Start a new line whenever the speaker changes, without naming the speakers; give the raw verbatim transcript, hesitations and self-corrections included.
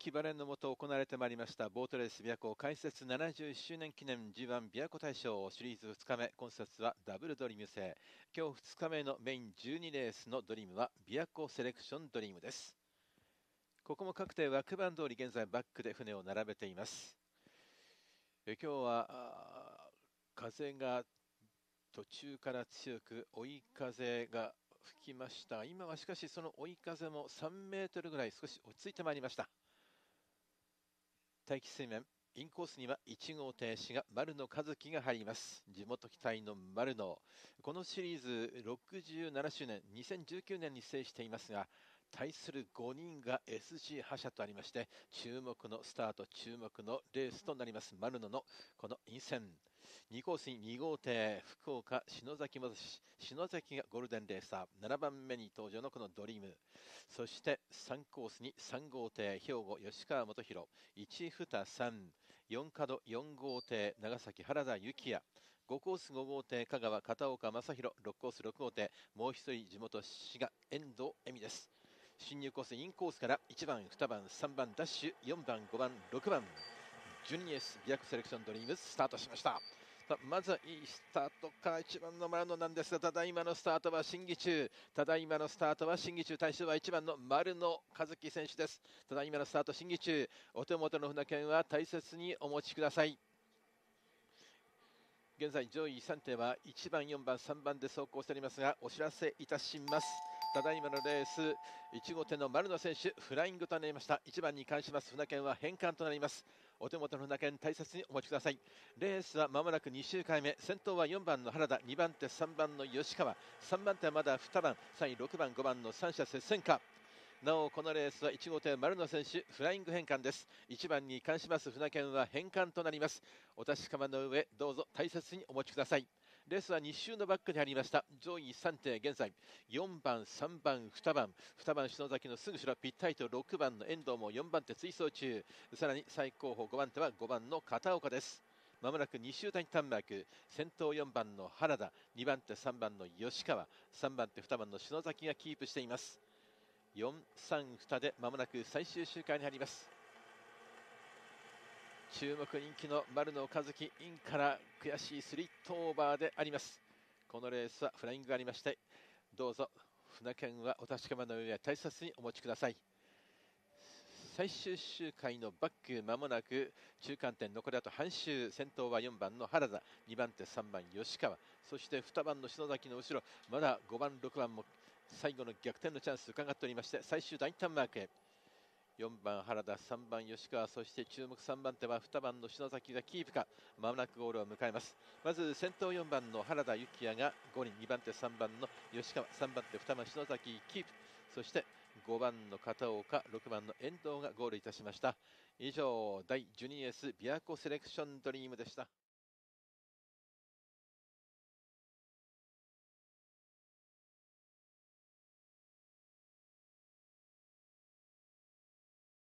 木バレンのもと行われてまいりましたボートレース琵琶湖開設ななじゅういっしゅうねん記念 ジーワン 琵琶湖大賞シリーズふつかめ、今節はダブルドリーム制。今日ふつかめのメインじゅうにレースのドリームは琵琶湖セレクションドリームです。ここも各艇枠番通り現在バックで船を並べています。え今日は風が途中から強く追い風が吹きました。今はしかしその追い風もさんメートルぐらい少し落ち着いてまいりました。待機水面インコースにはいち号艇志賀丸野和樹が入ります。地元期待の丸野、このシリーズろくじゅうななしゅうねんにせんじゅうきゅうねんに制していますが、対するごにんが エスジー 覇者とありまして、注目のスタート、注目のレースとなります丸野のこの陰線。にコースにに号艇福岡篠崎元志、篠崎がゴールデンレーサー、ななばんめに登場のこのドリーム。そしてさんコースにさん号艇兵庫吉川元弘、いちにさん、よん角よん号艇長崎原田幸也、ごコースご号艇香川片岡正宏、ろくコースろく号艇もう一人地元滋賀遠藤恵美です。進入コースインコースからいちばんにばんさんばんダッシュ、よんばんごばんろくばんじゅうにエース琵琶湖セレクションドリームスタートしました。まずはいいスタートか、いちばんの丸野なんですが、ただいまのスタートは審議中、ただいまのスタートは審議中、対象はいちばんの丸野和樹選手です。ただいまのスタート審議中、お手元の船券は大切にお持ちください。現在上位さん艇はいちばんよんばんさんばんで走行しておりますが、お知らせいたします。ただいまのレースいち号艇の丸野選手フライングとなりました。いちばんに関します船券は返還となります。お手元の船券大切にお持ちください。レースはまもなくに周回目、先頭はよんばんの原田、にばん手さんばんの吉川、さんばん手はまだにばん、さんいろくばんごばんのさん者接戦か。なおこのレースはいち号艇丸野選手フライング返還です。いちばんに関します船券は返還となります。お確かめの上どうぞ大切にお持ちください。レースはに周のバックに入りました。上位さん艇現在よんばんさんばんにばんにばん篠崎のすぐ後ろぴったりとろくばんの遠藤もよんばん手追走中、さらに最後方ごばん手はごばんの片岡です。まもなくに周タイターンマーク、先頭よんばんの原田、にばん手さんばんの吉川、さんばん手にばんの篠崎がキープしています。よん、さん、にでまもなく最終周回に入ります。注目人気の丸野和樹、インから悔しいスリットオーバーであります。このレースはフライングがありまして、どうぞ船券はお確かめの上大切にお持ちください。最終周回のバック、まもなく中間点、残りあと半周、先頭はよんばんの原田、にばん手さんばん吉川、そしてにばんの篠崎の後ろ、まだごばんろくばんも最後の逆転のチャンス伺っておりまして、最終第二ターンマークへよんばん原田、さんばん吉川、そして注目さんばん手はにばんの篠崎がキープか。まもなくゴールを迎えます。まず先頭よんばんの原田幸也がゴール、にばん手さんばんの吉川、さんばん手にばん篠崎キープ、そしてごばんの片岡、ろくばんの遠藤がゴールいたしました。以上だいじゅうにエース琵琶湖セレクションドリームでした。